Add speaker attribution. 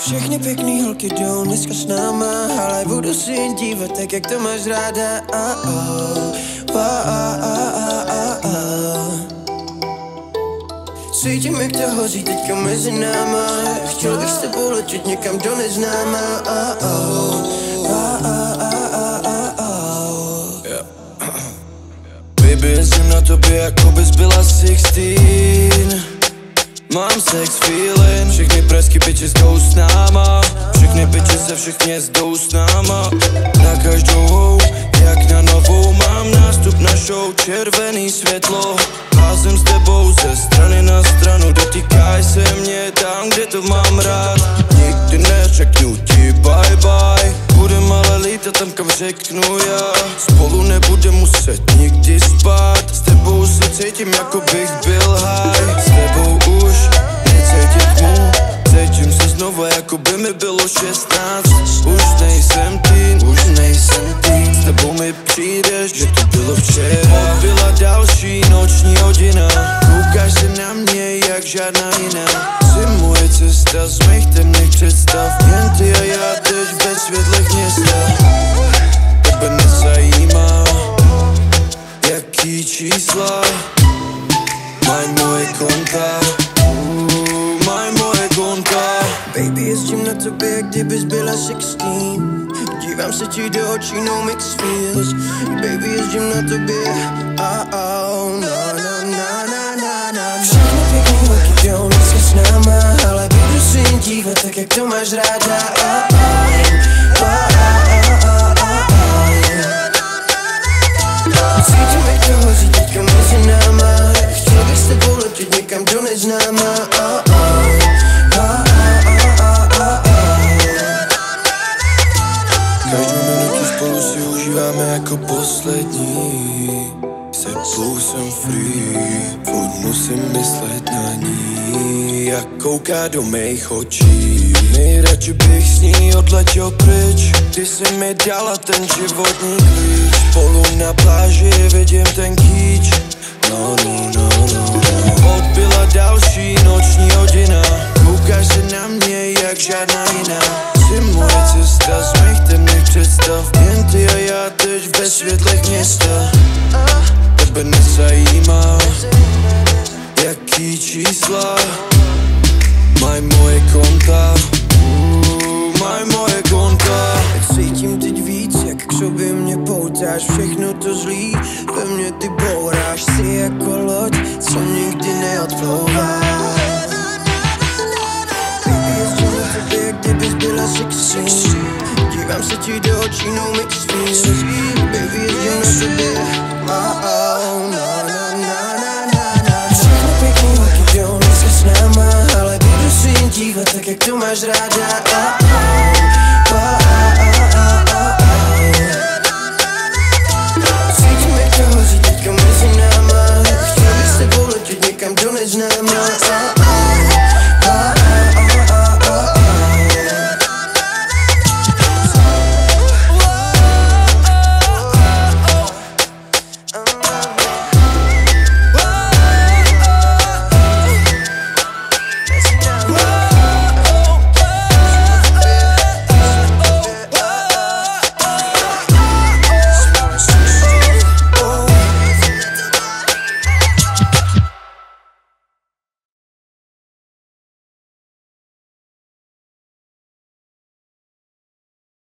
Speaker 1: Všechny pěkný holky jdou dneska s náma, ale budu si jen dívat tak, jak to máš ráda. Cítím, jak to hoří teďka mezi náma. Chtěl bych s tebou letět někam do neznáma. Baby, jezdím na tobě, jako bys byla 16. Mám sex feeling. Všechny pražský bitches jdou s náma. Všechny bitches ze všech měst jdou s náma. Na každou, jak na novou. Mám nástup na show, červený světlo. Házím s tebou ze strany na stranu. Dotýkaj se mě tam, kde to mám rád. Nikdy neřeknu ti bye bye. Budem ale lítat tam, kam řeknu já. Spolu nebudem muset nikdy spát. S tebou se cítím, jako bych byl high. S tebou už necítím tmu. Cítím se znova, jako by mi bylo 16. Už nejsem teen. S tebou mi přijdeš, že to bylo včera. Byla další noční hodina. Koukáš se na mě, jak žádná jiná. Jsi moje cesta z mých temných představ. Jen ty a já teď ve světlech města. Tebe nezajímá, jaký čísla mají moje konta. Mají moje konta. Baby, jezdím na tobě, jak kdybys byla 16. Dívám se ti do očí, no mixed feels. Baby, jezdím na tobě. Všechny pěkný holky jdou dneska s náma, ale budu si jen dívat tak, jak to máš ráda. Cítím, jak to hoří teďka mezi náma. Chtěl bych s tebou letět někam do neznáma. Každou minutu spolu si užíváme jako poslední. Se tebou jsem free, furt musím myslet na ní. Jak kouká do mých očí, nejradši bych s ní odletěl pryč. Ty jsi mi dala ten životní klíč. Spolu na pláži vidím ten kýč. No. Odbyla další noční hodina. Koukáš se na mě, jak žádná jiná. Jsi moje cesta z mých temných představ. Jen ty a já teď ve světlech města. Tebe nezajímá, jaký čísla mají moje konta. Mají moje konta. Tak cítím teď víc, jak k sobě mě poutáš. Všechno to zlý, ve mně ty bouráš. Jsi jako loď, co nikdy neodplouvá. Baby, jezdím na tobě, jak kdybys byla 16. Dívám se ti do očí, no mixed feels. Baby, jezdím na tobě. Všechny pěkný holky jdou dneska s náma, ale budu si jen dívat tak, jak to máš ráda. Cítím, jak to hoří teďka mezi náma. Chtěl bych s tebou letět někam do neznáma.